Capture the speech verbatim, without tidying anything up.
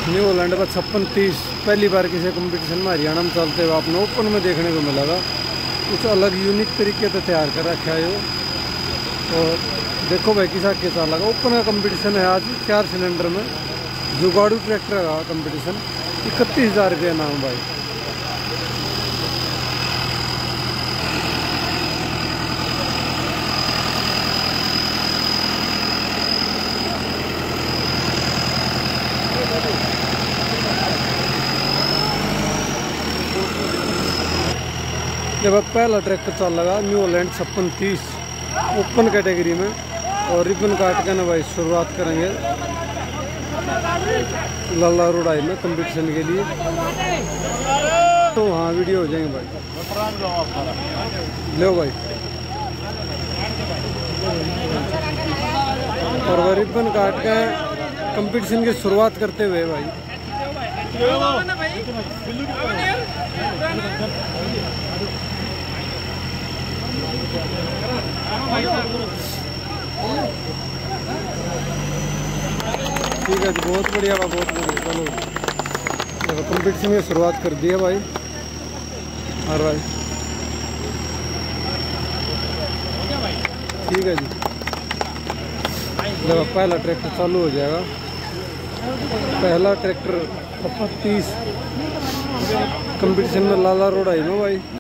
New Holland का छप्पन तीस पहली बार किसी कंपटीशन में हरियाणा में चलते हुए आपने ओपन में देखने को मिलेगा। कुछ अलग यूनिक तरीके से तैयार कर रखा है वो। और देखो भाई किसा के साथ लगा ओपन का कंपटीशन है आज चार सिलेंडर में। जुगाड़ू ट्रैक्टर का कंपटीशन इकतीस हज़ार रुपये नाम भाई। जब अब पहला ट्रैक्टर चल लगा न्यू हॉलैंड छप्पन तीस ओपन कैटेगरी में। और रिबन काट के ना भाई शुरुआत करेंगे लाला रोडाई में कंपटीशन के लिए। तो हाँ वीडियो हो जाएंगे भाई। लो भाई और वह रिबन काट के कंपटीशन की शुरुआत करते हुए भाई। ठीक है जी बहुत बढ़िया बहुत बढ़िया। चलो देखो कंपटीशन की शुरुआत कर दी है भाई। और भाई ठीक है जी जब पहला ट्रैक्टर चालू हो जाएगा। पहला ट्रैक्टर छप्पन तीस कंपटीशन में लाला रोडाई में भाई।